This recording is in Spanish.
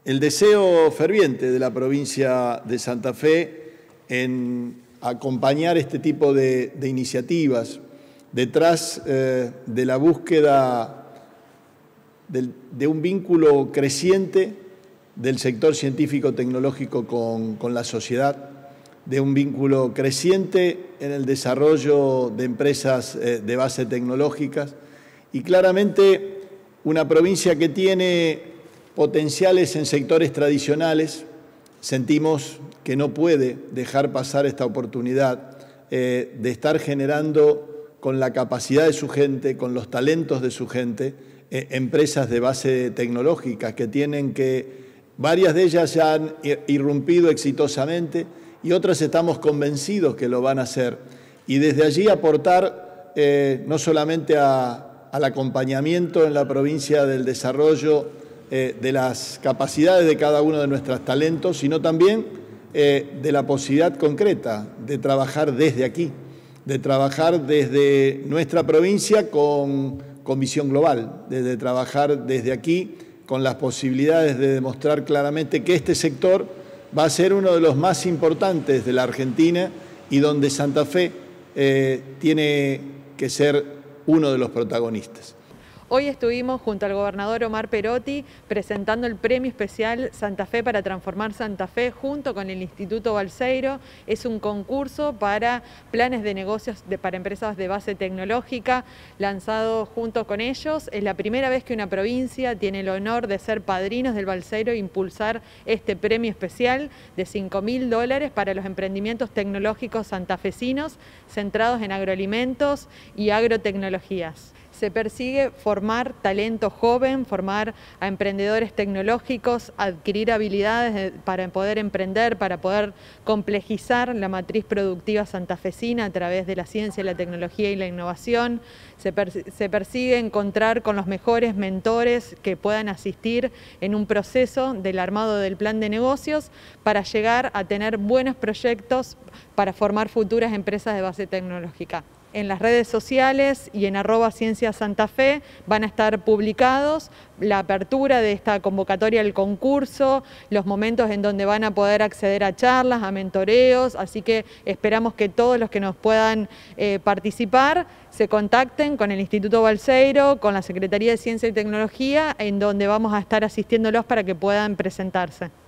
el deseo ferviente de la provincia de Santa Fe en acompañar este tipo de iniciativas detrás de la búsqueda de un vínculo creciente del sector científico-tecnológico con la sociedad, de un vínculo creciente en el desarrollo de empresas de base tecnológicas y claramente una provincia que tiene potenciales en sectores tradicionales. Sentimos que no puede dejar pasar esta oportunidad de estar generando con la capacidad de su gente, con los talentos de su gente, empresas de base tecnológica varias de ellas ya han irrumpido exitosamente y otras estamos convencidos que lo van a hacer. Y desde allí aportar no solamente al acompañamiento en la provincia del desarrollo de las capacidades de cada uno de nuestros talentos, sino también de la posibilidad concreta de trabajar desde aquí, de trabajar desde nuestra provincia con visión global, de trabajar desde aquí con las posibilidades de demostrar claramente que este sector va a ser uno de los más importantes de la Argentina y donde Santa Fe tiene que ser uno de los protagonistas. Hoy estuvimos junto al gobernador Omar Perotti presentando el Premio Especial Santa Fe para Transformar Santa Fe junto con el Instituto Balseiro. Es un concurso para planes de negocios para empresas de base tecnológica lanzado junto con ellos. Es la primera vez que una provincia tiene el honor de ser padrinos del Balseiro e impulsar este premio especial de $5.000 para los emprendimientos tecnológicos santafesinos centrados en agroalimentos y agrotecnologías. Se persigue formar talento joven, formar a emprendedores tecnológicos, adquirir habilidades para poder emprender, para poder complejizar la matriz productiva santafesina a través de la ciencia, la tecnología y la innovación. Se persigue encontrar con los mejores mentores que puedan asistir en un proceso del armado del plan de negocios para llegar a tener buenos proyectos para formar futuras empresas de base tecnológica. En las redes sociales y en @cienciasantafe van a estar publicados la apertura de esta convocatoria al concurso, los momentos en donde van a poder acceder a charlas, a mentoreos, así que esperamos que todos los que nos puedan participar se contacten con el Instituto Balseiro, con la Secretaría de Ciencia y Tecnología, en donde vamos a estar asistiéndolos para que puedan presentarse.